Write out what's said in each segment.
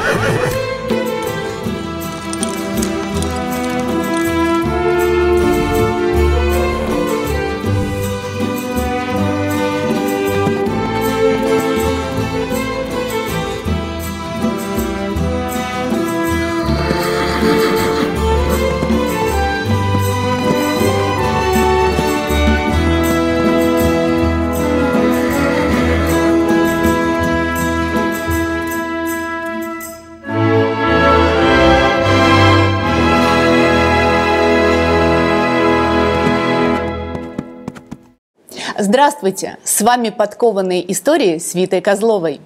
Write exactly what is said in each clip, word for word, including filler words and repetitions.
Здравствуйте! С вами «Подкованные истории» с Витой Козловой.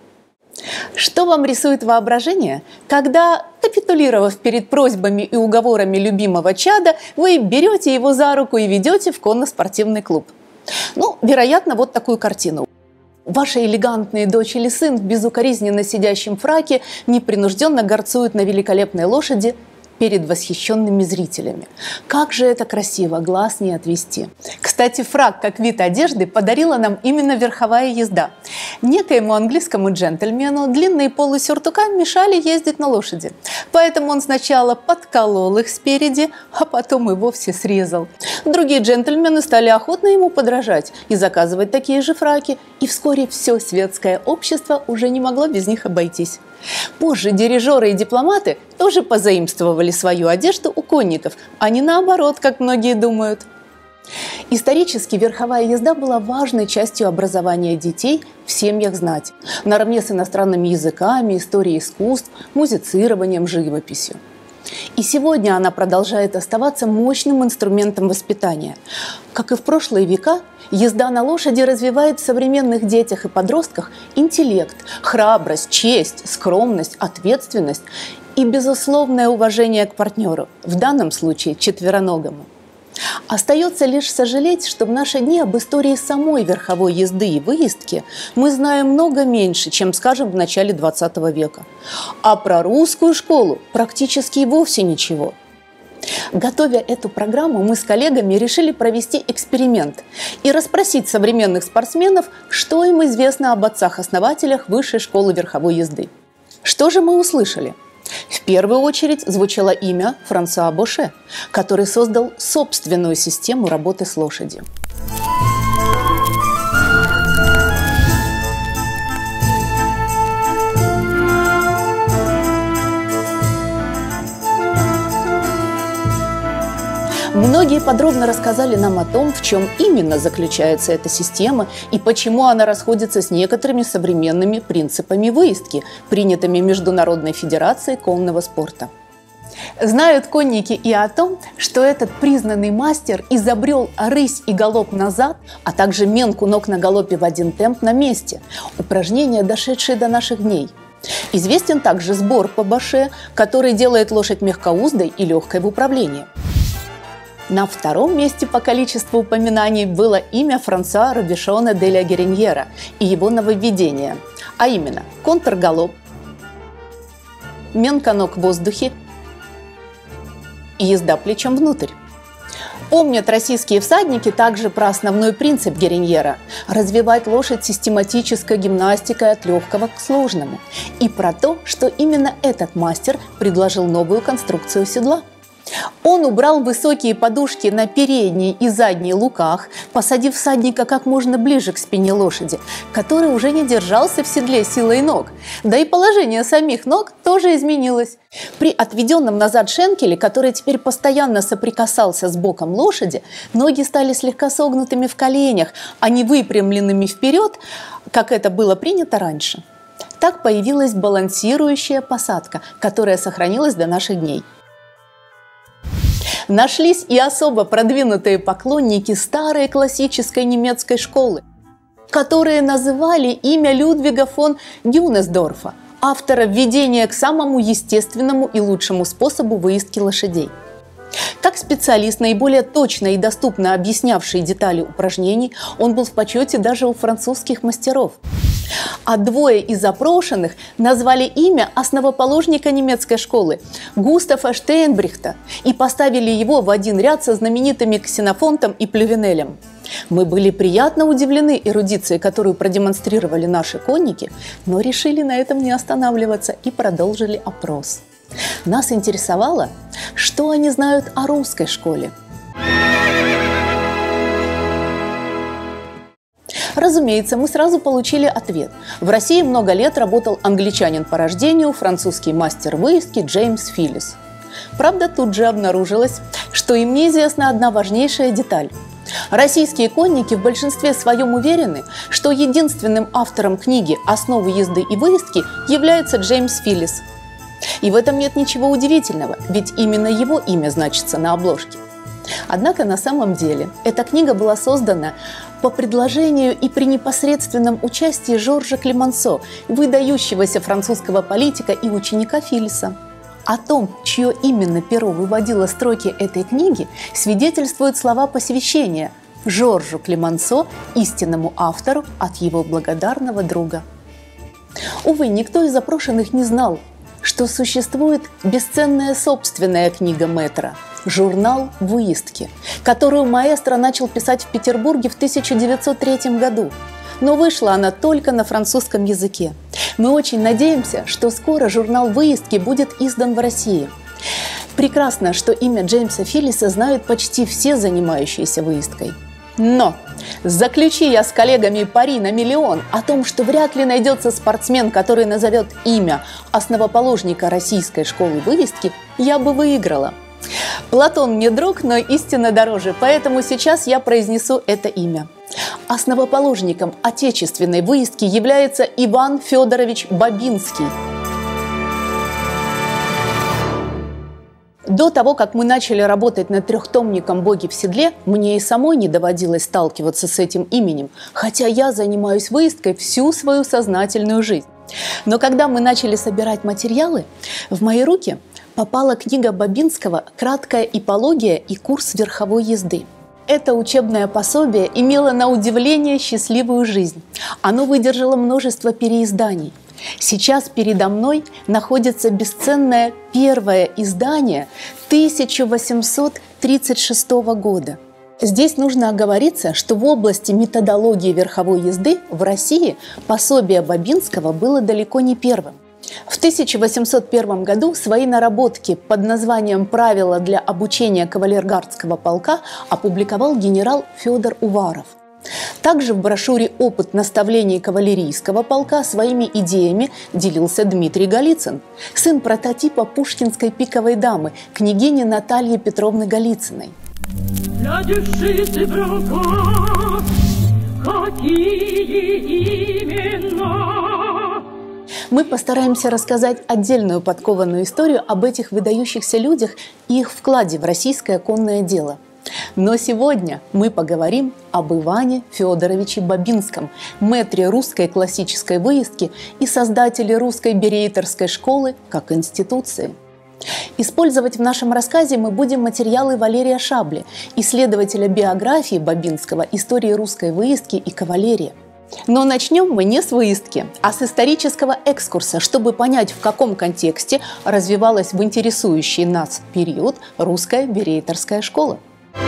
Что вам рисует воображение, когда, капитулировав перед просьбами и уговорами любимого чада, вы берете его за руку и ведете в конно-спортивный клуб? Ну, вероятно, вот такую картину. Ваша элегантная дочь или сын в безукоризненно сидящем фраке непринужденно горцуют на великолепной лошади перед восхищенными зрителями. Как же это красиво, глаз не отвести. Кстати, фрак как вид одежды подарила нам именно верховая езда. Некоему английскому джентльмену длинные полы сюртука мешали ездить на лошади. Поэтому он сначала подколол их спереди, а потом и вовсе срезал. Другие джентльмены стали охотно ему подражать и заказывать такие же фраки, и вскоре все светское общество уже не могло без них обойтись. Позже дирижеры и дипломаты тоже позаимствовали свою одежду у конников, а не наоборот, как многие думают. Исторически верховая езда была важной частью образования детей в семьях знати, наравне с иностранными языками, историей искусств, музицированием, живописью. И сегодня она продолжает оставаться мощным инструментом воспитания. Как и в прошлые века, езда на лошади развивает в современных детях и подростках интеллект, храбрость, честь, скромность, ответственность и безусловное уважение к партнеру, в данном случае четвероногому. Остается лишь сожалеть, что в наши дни об истории самой верховой езды и выездки мы знаем много меньше, чем, скажем, в начале двадцатого века. А про русскую школу практически и вовсе ничего. Готовя эту программу, мы с коллегами решили провести эксперимент и расспросить современных спортсменов, что им известно об отцах-основателях Высшей школы верховой езды. Что же мы услышали? В первую очередь звучало имя Франсуа Боше, который создал собственную систему работы с лошадью. Многие подробно рассказали нам о том, в чем именно заключается эта система и почему она расходится с некоторыми современными принципами выездки, принятыми Международной федерацией конного спорта. Знают конники и о том, что этот признанный мастер изобрел рысь и галоп назад, а также менку ног на галопе в один темп на месте, упражнения, дошедшие до наших дней. Известен также сбор по Боше, который делает лошадь мягкоуздой и легкой в управлении. На втором месте по количеству упоминаний было имя Франсуа Робишона де ля Гериньера и его нововведение, а именно контргалоп, менка ног в воздухе и езда плечом внутрь. Помнят российские всадники также про основной принцип Гериньера – развивать лошадь систематической гимнастикой от легкого к сложному, и про то, что именно этот мастер предложил новую конструкцию седла. Он убрал высокие подушки на передней и задней луках, посадив всадника как можно ближе к спине лошади, который уже не держался в седле силой ног. Да и положение самих ног тоже изменилось. При отведенном назад шенкеле, который теперь постоянно соприкасался с боком лошади, ноги стали слегка согнутыми в коленях, а не выпрямленными вперед, как это было принято раньше. Так появилась балансирующая посадка, которая сохранилась до наших дней. Нашлись и особо продвинутые поклонники старой классической немецкой школы, которые называли имя Людвига фон Дюнесдорфа, автора введения к самому естественному и лучшему способу выездки лошадей. Как специалист, наиболее точно и доступно объяснявший детали упражнений, он был в почете даже у французских мастеров. А двое из опрошенных назвали имя основоположника немецкой школы Густава Штейнбрихта и поставили его в один ряд со знаменитыми Ксенофонтом и Плювенелем. Мы были приятно удивлены эрудицией, которую продемонстрировали наши конники, но решили на этом не останавливаться и продолжили опрос. Нас интересовало, что они знают о русской школе. Разумеется, мы сразу получили ответ. В России много лет работал англичанин по рождению, французский мастер выездки Джеймс Филлис. Правда, тут же обнаружилось, что им неизвестна одна важнейшая деталь. Российские конники в большинстве своем уверены, что единственным автором книги «Основы езды и выездки» является Джеймс Филлис. И в этом нет ничего удивительного, ведь именно его имя значится на обложке. Однако на самом деле эта книга была создана по предложению и при непосредственном участии Жоржа Клемансо, выдающегося французского политика и ученика Филлиса. О том, чье именно перо выводило строки этой книги, свидетельствуют слова посвящения Жоржу Клемансо, истинному автору, от его благодарного друга. Увы, никто из опрошенных не знал, что существует бесценная собственная книга мэтра – журнал «Выездки», которую маэстро начал писать в Петербурге в тысяча девятьсот третьем году. Но вышла она только на французском языке. Мы очень надеемся, что скоро журнал «Выездки» будет издан в России. Прекрасно, что имя Джеймса Филлиса знают почти все занимающиеся выездкой. Но заключи я с коллегами пари на миллион о том, что вряд ли найдется спортсмен, который назовет имя основоположника российской школы выездки, я бы выиграла. Платон мне друг, но истина дороже, поэтому сейчас я произнесу это имя. Основоположником отечественной выездки является Иван Федорович Бабинский. До того, как мы начали работать над трехтомником «Боги в седле», мне и самой не доводилось сталкиваться с этим именем, хотя я занимаюсь выездкой всю свою сознательную жизнь. Но когда мы начали собирать материалы, в мои руки попала книга Бабинского «Краткая ипология и курс верховой езды». Это учебное пособие имело на удивление счастливую жизнь. Оно выдержало множество переизданий. Сейчас передо мной находится бесценное первое издание тысяча восемьсот тридцать шестого года. Здесь нужно оговориться, что в области методологии верховой езды в России пособие Бабинского было далеко не первым. В тысяча восемьсот первом году свои наработки под названием «Правила для обучения кавалергардского полка» опубликовал генерал Федор Уваров. Также в брошюре «Опыт наставлений кавалерийского полка» своими идеями делился Дмитрий Голицын, сын прототипа пушкинской пиковой дамы, княгини Натальи Петровны Голицыной. Какие именно? Мы постараемся рассказать отдельную подкованную историю об этих выдающихся людях и их вкладе в российское конное дело. Но сегодня мы поговорим об Иване Федоровиче Бабинском, мэтре русской классической выездки и создателе русской берейтерской школы как институции. Использовать в нашем рассказе мы будем материалы Валерия Шабли, исследователя биографии Бабинского, истории русской выездки и кавалерии. Но начнем мы не с выездки, а с исторического экскурса, чтобы понять, в каком контексте развивалась в интересующий нас период русская берейтерская школа.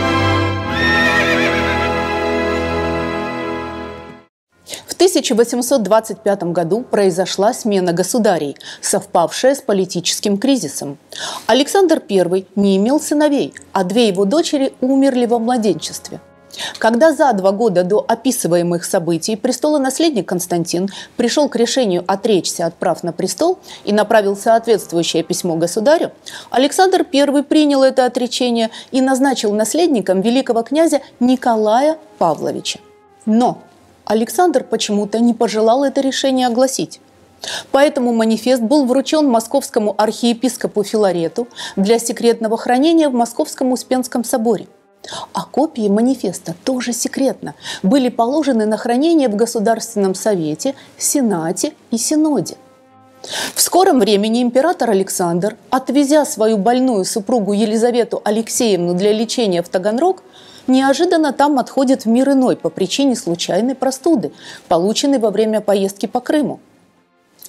В тысяча восемьсот двадцать пятом году произошла смена государей, совпавшая с политическим кризисом. Александр Первый не имел сыновей, а две его дочери умерли во младенчестве. Когда за два года до описываемых событий престолонаследник Константин пришел к решению отречься от прав на престол и направил соответствующее письмо государю, Александр Первый принял это отречение и назначил наследником великого князя Николая Павловича. Но Александр почему-то не пожелал это решение огласить. Поэтому манифест был вручен московскому архиепископу Филарету для секретного хранения в Московском Успенском соборе. А копии манифеста тоже секретно были положены на хранение в Государственном совете, Сенате и Синоде. В скором времени император Александр, отвезя свою больную супругу Елизавету Алексеевну для лечения в Таганрог, неожиданно там отходит в мир иной по причине случайной простуды, полученной во время поездки по Крыму.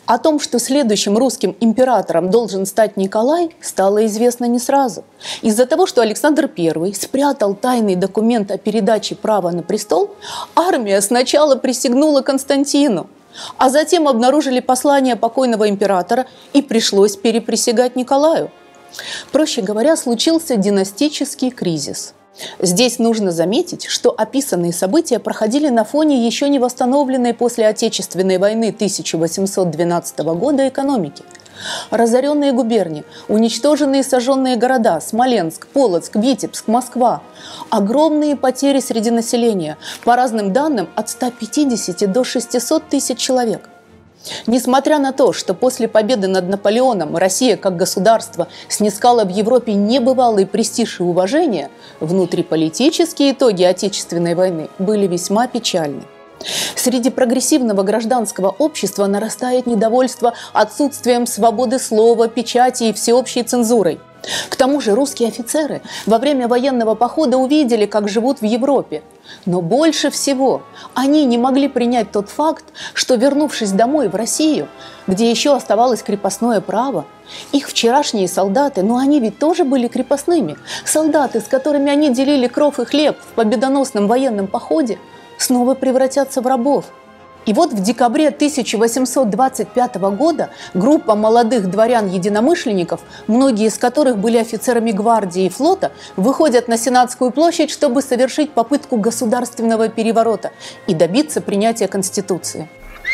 О том, что следующим русским императором должен стать Николай, стало известно не сразу. Из-за того, что Александр Первый спрятал тайный документ о передаче права на престол, армия сначала присягнула Константину, а затем обнаружили послание покойного императора и пришлось переприсягать Николаю. Проще говоря, случился династический кризис. Здесь нужно заметить, что описанные события проходили на фоне еще не восстановленной после Отечественной войны тысяча восемьсот двенадцатого года экономики. Разоренные губернии, уничтоженные и сожженные города – Смоленск, Полоцк, Витебск, Москва. Огромные потери среди населения, по разным данным от ста пятидесяти до шестисот тысяч человек. Несмотря на то, что после победы над Наполеоном Россия как государство снискала в Европе небывалый престиж и уважение, внутриполитические итоги Отечественной войны были весьма печальны. Среди прогрессивного гражданского общества нарастает недовольство отсутствием свободы слова, печати и всеобщей цензурой. К тому же русские офицеры во время военного похода увидели, как живут в Европе. Но больше всего они не могли принять тот факт, что, вернувшись домой в Россию, где еще оставалось крепостное право, их вчерашние солдаты, но они ведь тоже были крепостными, солдаты, с которыми они делили кров и хлеб в победоносном военном походе, снова превратятся в рабов. И вот в декабре тысяча восемьсот двадцать пятого года группа молодых дворян-единомышленников, многие из которых были офицерами гвардии и флота, выходят на Сенатскую площадь, чтобы совершить попытку государственного переворота и добиться принятия Конституции.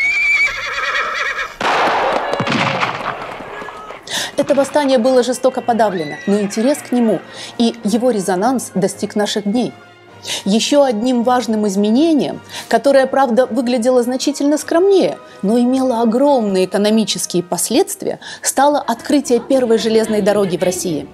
Это восстание было жестоко подавлено, но интерес к нему и его резонанс достиг наших дней. Еще одним важным изменением, которое, правда, выглядело значительно скромнее, но имело огромные экономические последствия, стало открытие первой железной дороги в России.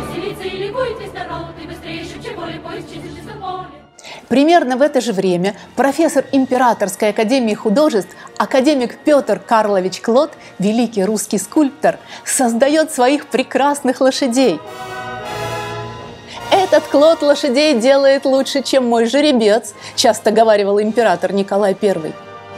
Примерно в это же время профессор Императорской академии художеств, академик Петр Карлович Клод, великий русский скульптор, создает своих прекрасных лошадей. «Этот Клод лошадей делает лучше, чем мой жеребец», часто говаривал император Николай Первый.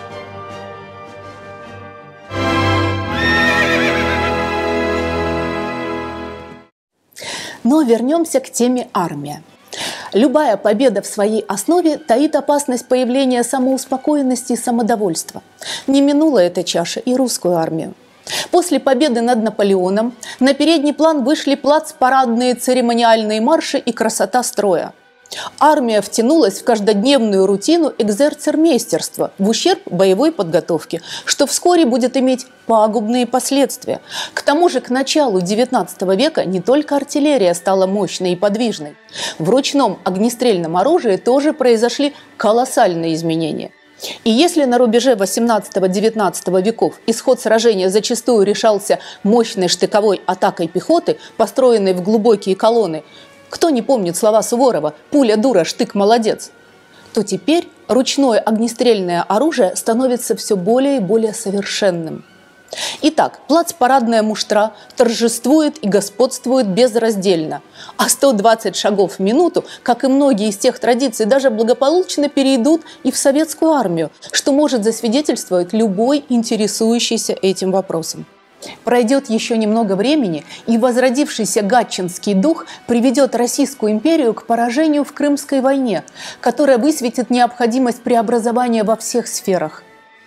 Но вернемся к теме «Армия». Любая победа в своей основе таит опасность появления самоуспокоенности и самодовольства. Не минула эта чаша и русскую армию. После победы над Наполеоном на передний план вышли плацпарадные церемониальные марши и красота строя. Армия втянулась в каждодневную рутину экзерцермейстерства в ущерб боевой подготовке, что вскоре будет иметь пагубные последствия. К тому же к началу девятнадцатого века не только артиллерия стала мощной и подвижной. В ручном огнестрельном оружии тоже произошли колоссальные изменения. И если на рубеже восемнадцатого-девятнадцатого веков исход сражения зачастую решался мощной штыковой атакой пехоты, построенной в глубокие колонны, кто не помнит слова Суворова «пуля дура, штык молодец», то теперь ручное огнестрельное оружие становится все более и более совершенным. Итак, плацпарадная муштра торжествует и господствует безраздельно, а сто двадцать шагов в минуту, как и многие из тех традиций, даже благополучно перейдут и в советскую армию, что может засвидетельствовать любой интересующийся этим вопросом. Пройдет еще немного времени, и возродившийся гатчинский дух приведет Российскую империю к поражению в Крымской войне, которая высветит необходимость преобразования во всех сферах.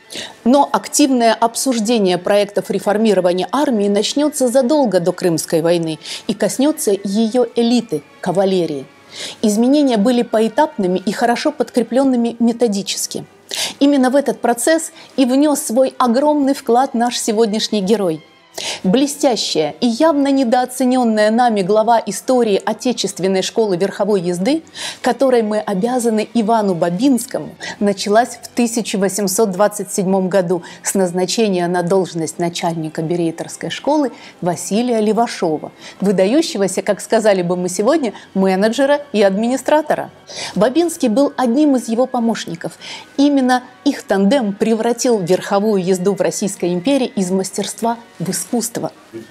Но активное обсуждение проектов реформирования армии начнется задолго до Крымской войны и коснется ее элиты – кавалерии. Изменения были поэтапными и хорошо подкрепленными методически. Именно в этот процесс и внес свой огромный вклад наш сегодняшний герой. Блестящая и явно недооцененная нами глава истории Отечественной школы верховой езды, которой мы обязаны Ивану Бабинскому, началась в тысяча восемьсот двадцать седьмом году с назначения на должность начальника берейторской школы Василия Левашова, выдающегося, как сказали бы мы сегодня, менеджера и администратора. Бабинский был одним из его помощников. Именно их тандем превратил верховую езду в Российской империи из мастерства в искусство.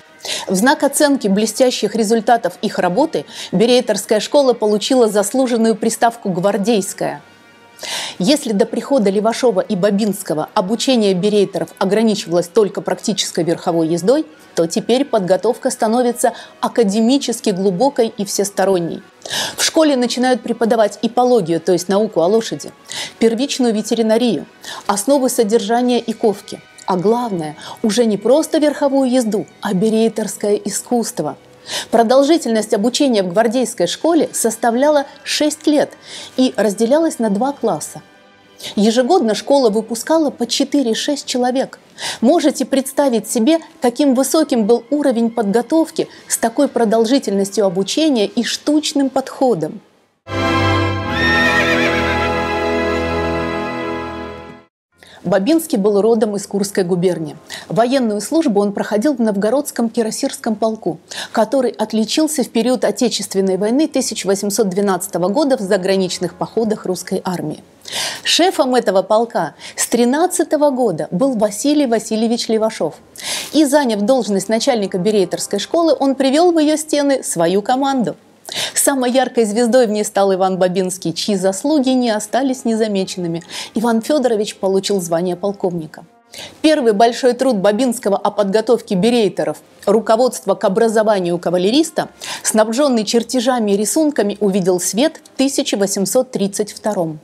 В знак оценки блестящих результатов их работы берейторская школа получила заслуженную приставку «гвардейская». Если до прихода Левашова и Бабинского обучение берейтеров ограничивалось только практической верховой ездой, то теперь подготовка становится академически глубокой и всесторонней. В школе начинают преподавать ипологию, то есть науку о лошади, первичную ветеринарию, основы содержания и ковки. А главное, уже не просто верховую езду, а берейтерское искусство. Продолжительность обучения в гвардейской школе составляла шесть лет и разделялась на два класса. Ежегодно школа выпускала по четыре-шесть человек. Можете представить себе, каким высоким был уровень подготовки с такой продолжительностью обучения и штучным подходом. Бабинский был родом из Курской губернии. Военную службу он проходил в Новгородском кирасирском полку, который отличился в период Отечественной войны тысяча восемьсот двенадцатого года в заграничных походах русской армии. Шефом этого полка с тринадцатого года был Василий Васильевич Левашов. И, заняв должность начальника берейтерской школы, он привел в ее стены свою команду. Самой яркой звездой в ней стал Иван Бабинский, чьи заслуги не остались незамеченными. Иван Федорович получил звание полковника. Первый большой труд Бабинского о подготовке берейтеров «Руководство к образованию кавалериста», снабженный чертежами и рисунками, увидел свет в тысяча восемьсот тридцать втором.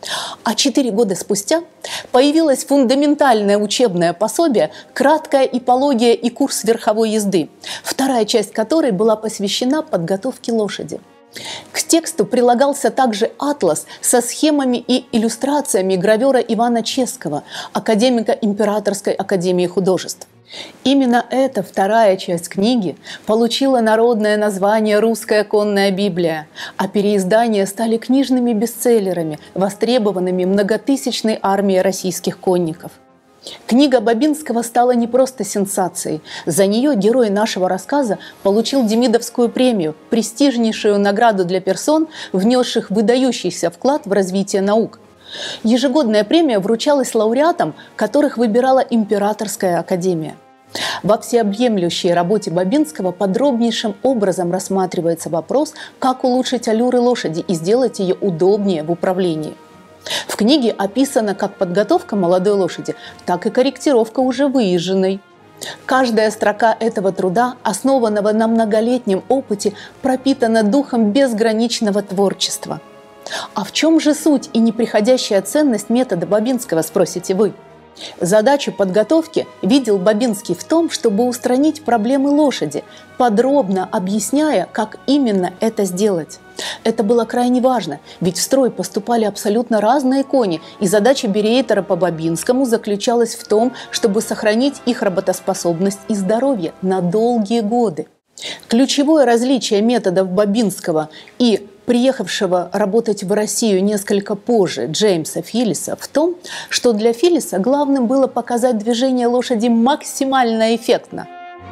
А четыре года спустя появилось фундаментальное учебное пособие «Краткая ипология и курс верховой езды», вторая часть которой была посвящена подготовке лошади. К тексту прилагался также атлас со схемами и иллюстрациями гравера Ивана Ческого, академика Императорской академии художеств. Именно эта вторая часть книги получила народное название «Русская конная Библия», а переиздания стали книжными бестселлерами, востребованными многотысячной армией российских конников. Книга Бабинского стала не просто сенсацией. За нее герой нашего рассказа получил Демидовскую премию, престижнейшую награду для персон, внесших выдающийся вклад в развитие наук. Ежегодная премия вручалась лауреатам, которых выбирала Императорская академия. Во всеобъемлющей работе Бабинского подробнейшим образом рассматривается вопрос, как улучшить аллюры лошади и сделать ее удобнее в управлении. В книге описана как подготовка молодой лошади, так и корректировка уже выезженной. Каждая строка этого труда, основанного на многолетнем опыте, пропитана духом безграничного творчества. А в чем же суть и неприходящая ценность метода Бабинского, спросите вы? Задачу подготовки видел Бабинский в том, чтобы устранить проблемы лошади, подробно объясняя, как именно это сделать. Это было крайне важно, ведь в строй поступали абсолютно разные кони, и задача берейтера по Бабинскому заключалась в том, чтобы сохранить их работоспособность и здоровье на долгие годы. Ключевое различие методов Бабинского и приехавшего работать в Россию несколько позже Джеймса Филлиса в том, что для Филлиса главным было показать движение лошади максимально эффектно,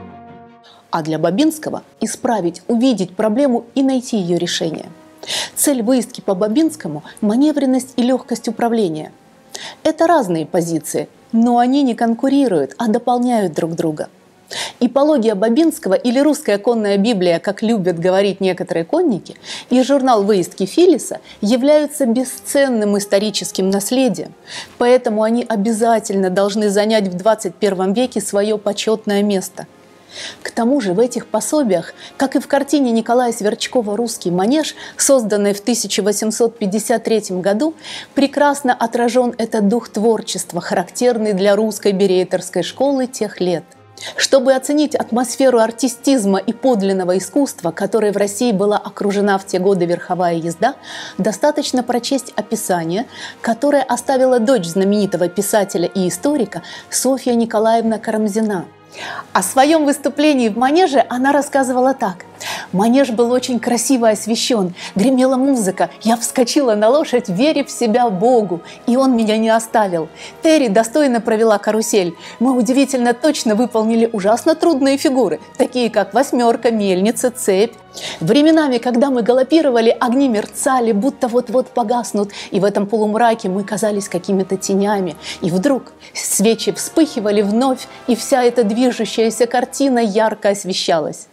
а для Бабинского – исправить, увидеть проблему и найти ее решение. Цель выездки по Бабинскому – маневренность и легкость управления. Это разные позиции, но они не конкурируют, а дополняют друг друга. Ипология Бабинского или русская конная Библия, как любят говорить некоторые конники, и журнал выездки Филлиса являются бесценным историческим наследием, поэтому они обязательно должны занять в двадцать первом веке свое почетное место. К тому же в этих пособиях, как и в картине Николая Сверчкова «Русский манеж», созданной в тысяча восемьсот пятьдесят третьем году, прекрасно отражен этот дух творчества, характерный для русской берейтерской школы тех лет. Чтобы оценить атмосферу артистизма и подлинного искусства, которой в России была окружена в те годы верховая езда, достаточно прочесть описание, которое оставила дочь знаменитого писателя и историка Софья Николаевна Карамзина. О своем выступлении в манеже она рассказывала так. «Манеж был очень красиво освещен, гремела музыка, я вскочила на лошадь, веря в себя Богу, и он меня не оставил. Терри достойно провела карусель. Мы удивительно точно выполнили ужасно трудные фигуры, такие как восьмерка, мельница, цепь. Временами, когда мы галопировали, огни мерцали, будто вот-вот погаснут, и в этом полумраке мы казались какими-то тенями. И вдруг свечи вспыхивали вновь, и вся эта движущаяся картина ярко освещалась».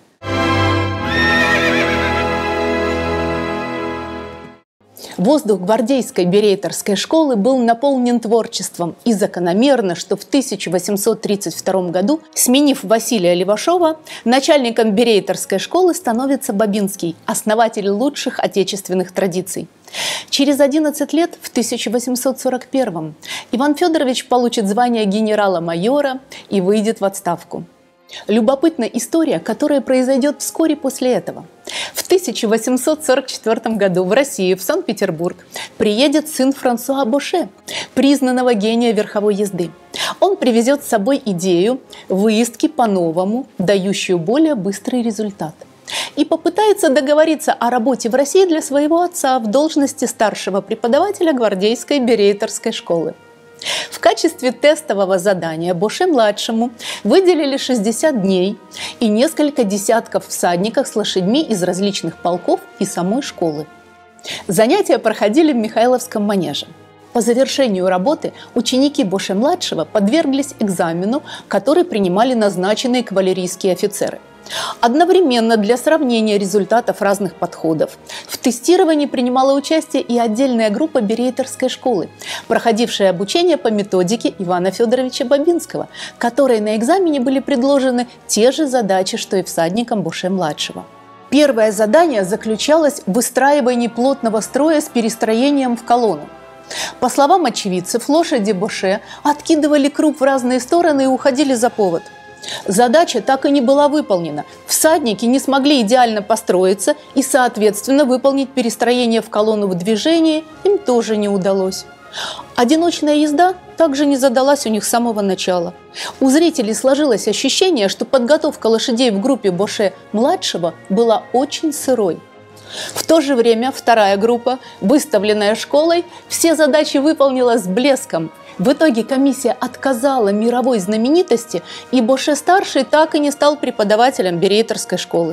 Воздух гвардейской берейтерской школы был наполнен творчеством, и закономерно, что в тысяча восемьсот тридцать втором году, сменив Василия Левашова, начальником берейтерской школы становится Бабинский, основатель лучших отечественных традиций. Через одиннадцать лет, в тысяча восемьсот сорок первом, Иван Федорович получит звание генерала-майора и выйдет в отставку. Любопытна история, которая произойдет вскоре после этого. В тысяча восемьсот сорок четвёртом году в Россию, в Санкт-Петербург, приедет сын Франсуа Боше, признанного гения верховой езды. Он привезет с собой идею выездки по-новому, дающую более быстрый результат. И попытается договориться о работе в России для своего отца в должности старшего преподавателя гвардейской берейтерской школы. В качестве тестового задания Боше-младшему выделили шестьдесят дней и несколько десятков всадников с лошадьми из различных полков и самой школы. Занятия проходили в Михайловском манеже. По завершению работы ученики Боше-младшего подверглись экзамену, который принимали назначенные кавалерийские офицеры. Одновременно для сравнения результатов разных подходов в тестировании принимала участие и отдельная группа берейтерской школы, проходившая обучение по методике Ивана Федоровича Бабинского, которой на экзамене были предложены те же задачи, что и всадникам Боше-младшего. Первое задание заключалось в выстраивании плотного строя с перестроением в колонну. По словам очевидцев, лошади Боше откидывали круп в разные стороны и уходили за повод. Задача так и не была выполнена. Всадники не смогли идеально построиться и, соответственно, выполнить перестроение в колонну в движении им тоже не удалось. Одиночная езда также не задалась у них с самого начала. У зрителей сложилось ощущение, что подготовка лошадей в группе Боше-младшего была очень сырой. В то же время вторая группа, выставленная школой, все задачи выполнила с блеском. В итоге комиссия отказала мировой знаменитости, и Боше-старший так и не стал преподавателем берейтерской школы.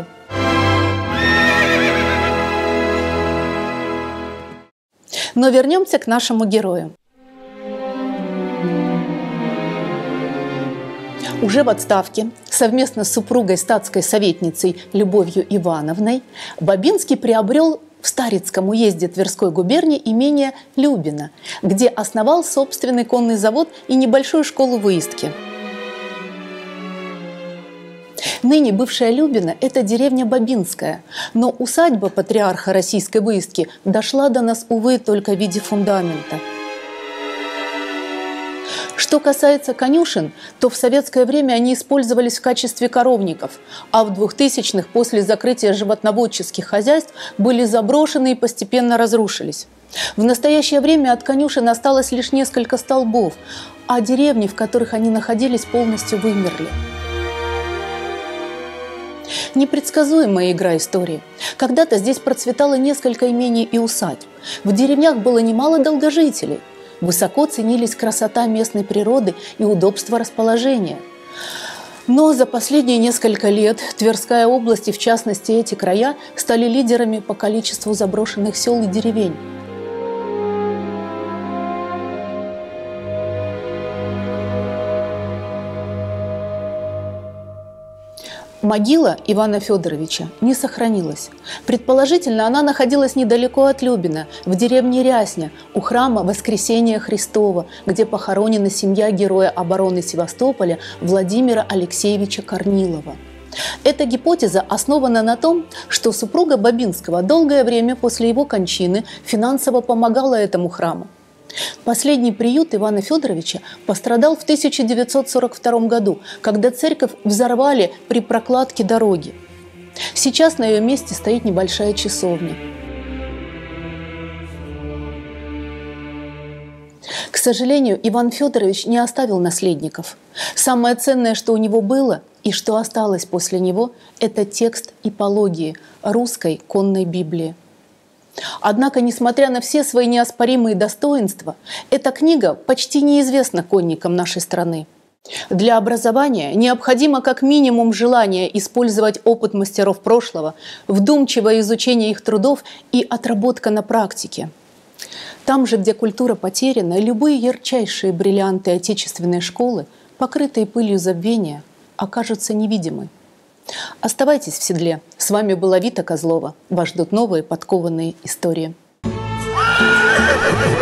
Но вернемся к нашему герою. Уже в отставке, совместно с супругой статской советницей Любовью Ивановной, Бабинский приобрел в Старицком уезде Тверской губернии имение Любино, где основал собственный конный завод и небольшую школу выездки. Ныне бывшая Любино – это деревня Бабинская, но усадьба патриарха российской выездки дошла до нас, увы, только в виде фундамента. Что касается конюшен, то в советское время они использовались в качестве коровников, а в двухтысячных после закрытия животноводческих хозяйств были заброшены и постепенно разрушились. В настоящее время от конюшен осталось лишь несколько столбов, а деревни, в которых они находились, полностью вымерли. Непредсказуемая игра истории. Когда-то здесь процветало несколько имений и усадьб. В деревнях было немало долгожителей. Высоко ценились красота местной природы и удобство расположения. Но за последние несколько лет Тверская область и, в частности, эти края стали лидерами по количеству заброшенных сел и деревень. Могила Ивана Федоровича не сохранилась. Предположительно, она находилась недалеко от Любина, в деревне Рясня, у храма Воскресения Христова, где похоронена семья героя обороны Севастополя Владимира Алексеевича Корнилова. Эта гипотеза основана на том, что супруга Бабинского долгое время после его кончины финансово помогала этому храму. Последний приют Ивана Федоровича пострадал в тысяча девятьсот сорок втором году, когда церковь взорвали при прокладке дороги. Сейчас на ее месте стоит небольшая часовня. К сожалению, Иван Федорович не оставил наследников. Самое ценное, что у него было и что осталось после него, это текст ипологии русской конной Библии. Однако, несмотря на все свои неоспоримые достоинства, эта книга почти неизвестна конникам нашей страны. Для образования необходимо как минимум желание использовать опыт мастеров прошлого, вдумчивое изучение их трудов и отработка на практике. Там же, где культура потеряна, любые ярчайшие бриллианты отечественной школы, покрытые пылью забвения, окажутся невидимы. Оставайтесь в седле. С вами была Вита Козлова. Вас ждут новые подкованные истории. Давай!